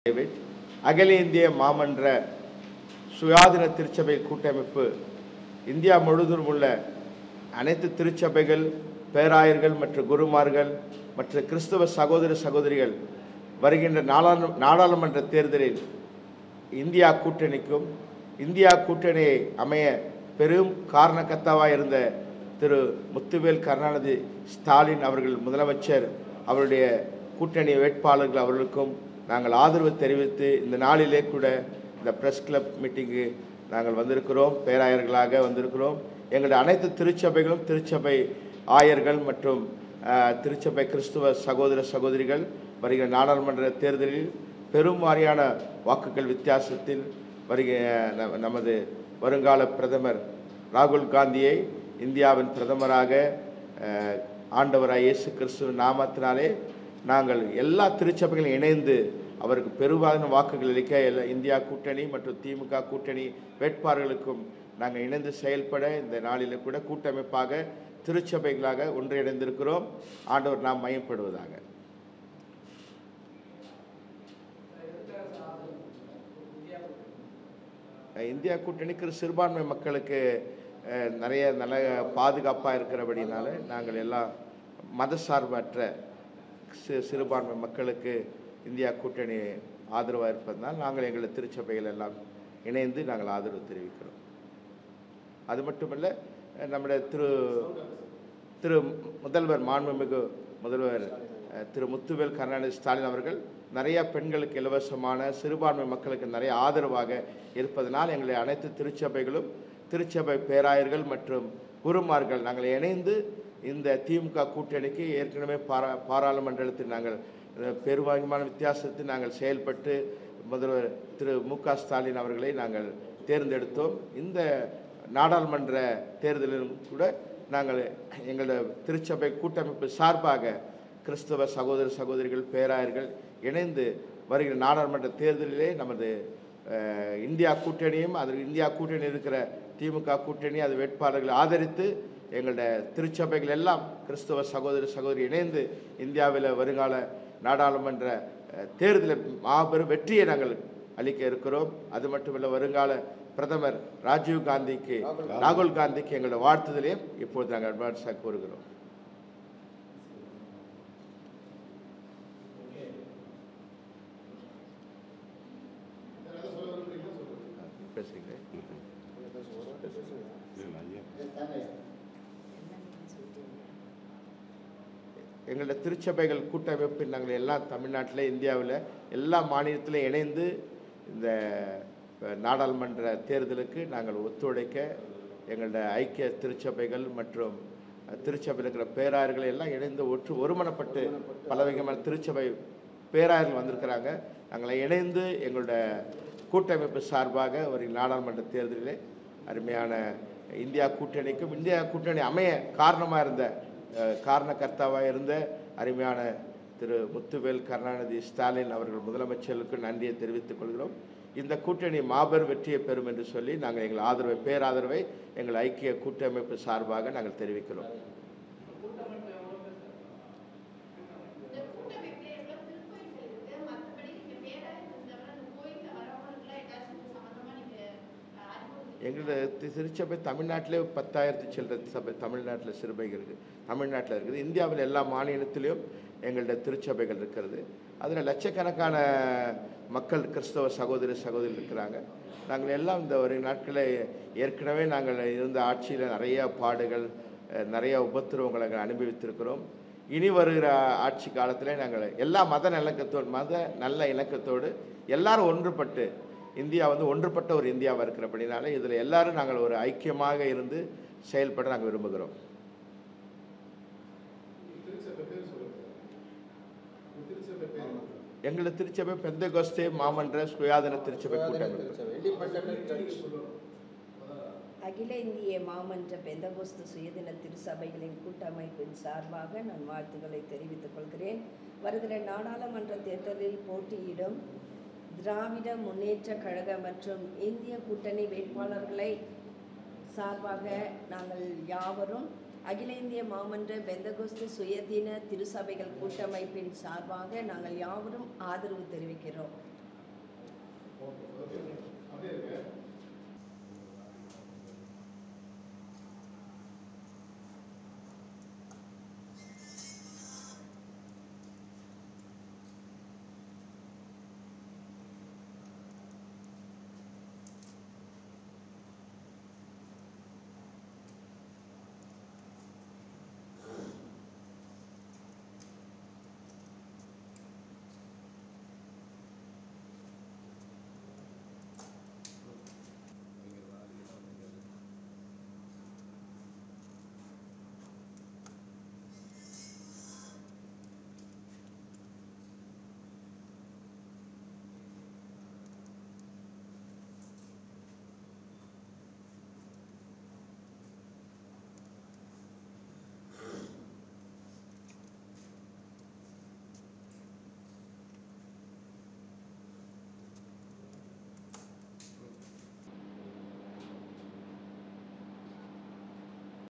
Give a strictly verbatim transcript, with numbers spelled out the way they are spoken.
David அகில இந்திய மாமன்ற சுயாதீன திருச்சபை கூட்டமைப்பு இந்தியா முழுவதும் உள்ள அனைத்து திருச்சபைகள், பேராயர்கள் மற்றும் குருமார்கள் மற்றும் கிறிஸ்தவ சகோதர சகோதரிகள் வருகின்ற நாடாளுமன்ற தேர்தலில் இந்தியா கூட்டணிக்கும் இந்தியா கூட்டணியை அமைய பெரும் காரணக்கர்த்தாவாக இருந்த திரு முத்துவேல் கருணாநிதி ஸ்டாலின் அவர்கள் முதலமைச்சர் அவருடைய கூட்டணி வேட்பாளர்கள் அவர்களுக்கும் நாங்கள் ஆதரவு தெரிவித்து இந்த நாளிலே கூட இந்த பிரஸ் கிளப் மீட்டிங்கு நாங்கள் வந்திருக்கிறோம். பேராயர்களாக வந்திருக்கிறோம். எங்களுடைய அனைத்து திருச்சபைகளும், திருச்சபை ஆயர்கள் மற்றும் திருச்சபை கிறிஸ்துவ சகோதர சகோதரிகள் வருகிற நாடாளுமன்ற தேர்தலில் பெரும் வாரியான வாக்குகள் வித்தியாசத்தில் வருகிற நமது வருங்கால பிரதமர் ராகுல் காந்தியை இந்தியாவின் பிரதமராக ஆண்டவராக இயேசு கிறிஸ்துவ நாமத்தினாலே நாங்கள் எல்லா திருச்சபைகளும் இணைந்து அவருக்கு பெருவான வாக்குகள் அளிக்க இந்தியா கூட்டணி மற்றும் திமுக கூட்டணி வேட்பாளர்களுக்கும் நாங்கள் இணைந்து செயல்பட இந்த நாளில் கூட கூட்டமைப்பாக திருச்சபைகளாக ஒன்றிணைந்திருக்கிறோம். ஆண்டவர் நாம் மையப்படுவதாக. இந்தியா கூட்டணிக்கு சிறுபான்மை மக்களுக்கு நிறைய நல்ல பாதுகாப்பாக இருக்கிறபடினால நாங்கள் எல்லாம் மதசார்பற்ற சி சிறுபான்மை மக்களுக்கு இந்தியா கூட்டணி ஆதரவாக இருப்பதனால் நாங்கள் எங்கள் திருச்சபைகள் எல்லாம் இணைந்து நாங்கள் ஆதரவு தெரிவிக்கிறோம். அது மட்டுமல்ல, நம்முடைய திரு திரு முதல்வர் மாண்புமிகு முதல்வர் திரு முத்துவேல் கருணாநிதி ஸ்டாலின் அவர்கள் நிறைய பெண்களுக்கு இலவசமான, சிறுபான்மை மக்களுக்கு நிறைய ஆதரவாக இருப்பதனால் எங்களை அனைத்து திருச்சபைகளும், திருச்சபை பேராயர்கள் மற்றும் குருமார்கள் நாங்கள் இணைந்து இந்த திமுக கூட்டணிக்கு ஏற்கனவே பாரா பாராளுமன்றத்தில் நாங்கள் பெருவாரியான வித்தியாசத்தில் நாங்கள் செயல்பட்டு முதல்வர் திரு மு க ஸ்டாலின் அவர்களை நாங்கள் தேர்ந்தெடுத்தோம். இந்த நாடாளுமன்ற தேர்தலிலும் கூட நாங்கள் எங்களோட திருச்சபை கூட்டமைப்பு சார்பாக கிறிஸ்தவ சகோதர சகோதரிகள், பேராயர்கள் இணைந்து வருகிற நாடாளுமன்ற தேர்தலிலே நமது இந்தியா கூட்டணியும் அதில் இந்தியா கூட்டணி இருக்கிற திமுக கூட்டணி அது வேட்பாளர்களை ஆதரித்து எங்களுடைய திருச்சபைகள் எல்லாம் கிறிஸ்தவ சகோதர சகோதரி இணைந்து இந்தியாவில் வருங்கால நாடாளுமன்ற தேர்தலில் மாபெரும் வெற்றியை நாங்கள் அளிக்க இருக்கிறோம். அது மட்டுமல்ல, வருங்கால பிரதமர் ராஜீவ் காந்திக்கு, ராகுல் காந்திக்கு எங்களுடைய வாழ்த்துதலையும் இப்போது நாங்கள் அட்வான்ஸாக கூறுகிறோம். எங்களுடைய திருச்சபைகள் கூட்டமைப்பில் நாங்கள் எல்லாம் தமிழ்நாட்டில், இந்தியாவில் எல்லா மாநிலத்திலும் இணைந்து இந்த நாடாளுமன்ற தேர்தலுக்கு நாங்கள் ஒத்துழைக்க எங்களுடைய ஐக்கிய திருச்சபைகள் மற்றும் திருச்சபையில் இருக்கிற பேராயர்கள் எல்லாம் இணைந்து ஒற்று ஒருமனப்பட்டு பலவிதமான திருச்சபை பேராயர்கள் வந்திருக்கிறாங்க. நாங்கள் இணைந்து எங்களுடைய கூட்டமைப்பு சார்பாக ஒரு நாடாளுமன்ற தேர்தலிலே அருமையான இந்தியா கூட்டணிக்கும் இந்தியா கூட்டணி அமைய காரணமாக இருந்த காரணக்கர்த்தாவாக இருந்த அருமையான திரு முத்துவேல் கருணாநிதி ஸ்டாலின் அவர்கள் முதலமைச்சருக்கு நன்றியை தெரிவித்துக் கொள்கிறோம். இந்த கூட்டணி மாபெரும் வெற்றியை பெறும் என்று சொல்லி நாங்கள் எங்கள் ஆதரவை, பேராதரவை எங்கள் ஐக்கிய கூட்டமைப்பு சார்பாக நாங்கள் தெரிவிக்கிறோம். எங்களுடைய திருச்சபை தமிழ்நாட்டிலே பத்தாயிரத்து சில்லற சபை தமிழ்நாட்டில் சிறுபைகள் இருக்குது, தமிழ்நாட்டில் இருக்குது. இந்தியாவில் எல்லா மாநிலத்திலையும் எங்களுடைய திருச்சபைகள் இருக்கிறது. அதில் லட்சக்கணக்கான மக்கள் கிறிஸ்தவ சகோதர சகோதரி இருக்கிறாங்க. நாங்கள் எல்லாம் இந்த ஒரு நாட்களில் ஏற்கனவே நாங்கள் இருந்த ஆட்சியில் நிறைய பாடுகள், நிறைய உபத்திரவங்களை அனுபவித்திருக்கிறோம். இனி வருகிற ஆட்சி காலத்தில் நாங்கள் எல்லா மத நல்லக்கத்தோடு மத நல்ல இணக்கத்தோடு எல்லாரும் ஒன்றுபட்டு இந்தியா வந்து ஒன்றுபட்ட ஒரு இந்தியாவாக இருக்கிறபடினால இதில் எல்லாரும் நாங்கள் ஒரு ஐக்கியமாக இருந்து செயல்பட நாங்கள் விரும்புகிறோம். எங்களது திருச்சபை பெந்தகோஸ்தே மாமன்ற சுயாதீன திருச்சபை கூட்டமைப்பு. அகில இந்திய மாமன்ற பெந்தகோஸ்து சுயதின திருச்சபைகளின் கூட்டமைப்பின் சார்பாக நான் வாழ்த்துக்களை தெரிவித்துக் கொள்கிறேன். வருகிற நாடாளுமன்ற தேர்தலில் போட்டியிடும் திராவிட முன்னேற்ற கழக மற்றும் இந்திய கூட்டணி வேட்பாளர்களை சார்பாக நாங்கள் யாவரும் அகில இந்திய மாமன்ற பெந்தகோஸ்து சுயதீன திருச்சபைகள் கூட்டமைப்பின் சார்பாக நாங்கள் யாவரும் ஆதரவு தெரிவிக்கிறோம்.